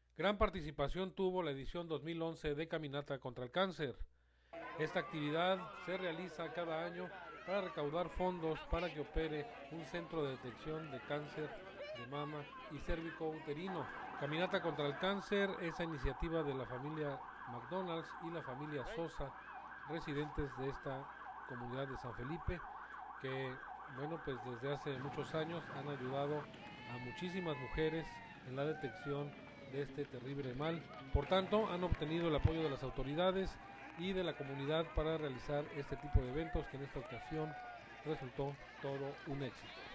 Gran participación tuvo la edición 2011 de Caminata contra el Cáncer. Esta actividad se realiza cada año para recaudar fondos para que opere un centro de detección de cáncer de mama y cérvico-uterino. Caminata contra el Cáncer, esa iniciativa de la familia McDonald's y la familia Sosa, residentes de esta comunidad de San Felipe, que bueno, pues desde hace muchos años han ayudado a muchísimas mujeres en la detección de este terrible mal. Por tanto, han obtenido el apoyo de las autoridades y de la comunidad para realizar este tipo de eventos que en esta ocasión resultó todo un éxito.